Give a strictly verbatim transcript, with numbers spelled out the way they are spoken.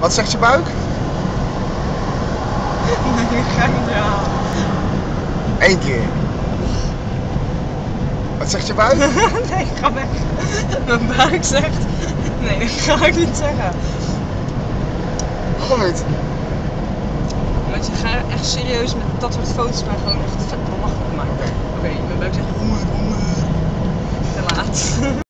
Wat zegt je buik? Nee, ik ga niet halen. Eén keer. Wat zegt je buik? Nee, ik ga weg. Mijn buik zegt... Nee, dat ga ik niet zeggen. Waarom niet? Maar ze gaan echt serieus met dat soort foto's maar gewoon echt vet belachelijk maken. Oké, okay, mijn buik zegt honger, honger. Te laat.